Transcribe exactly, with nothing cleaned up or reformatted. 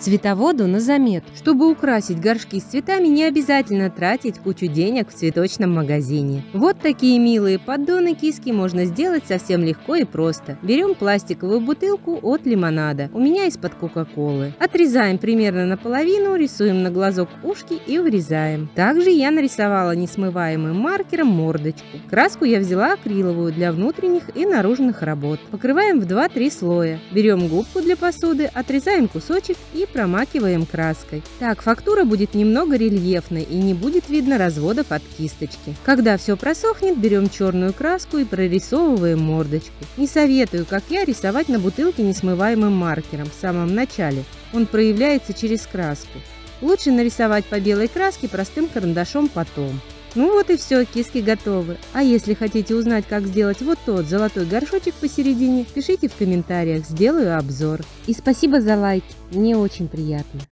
Цветоводу на заметку. Чтобы украсить горшки с цветами, не обязательно тратить кучу денег в цветочном магазине. Вот такие милые поддоны-киски можно сделать совсем легко и просто. Берем пластиковую бутылку от лимонада, у меня из-под кока-колы. Отрезаем примерно наполовину, рисуем на глазок ушки и вырезаем. Также я нарисовала несмываемым маркером мордочку. Краску я взяла акриловую для внутренних и наружных работ. Покрываем в два-три слоя. Берем губку для посуды, отрезаем кусочек и промакиваем краской. Так фактура будет немного рельефной и не будет видно разводов от кисточки. Когда все просохнет, берем черную краску и прорисовываем мордочку. Не советую, как я, рисовать на бутылке несмываемым маркером в самом начале. Он проявляется через краску. Лучше нарисовать по белой краске простым карандашом потом. Ну вот и все, киски готовы. А если хотите узнать, как сделать вот тот золотой горшочек посередине, пишите в комментариях, сделаю обзор. И спасибо за лайки, мне очень приятно.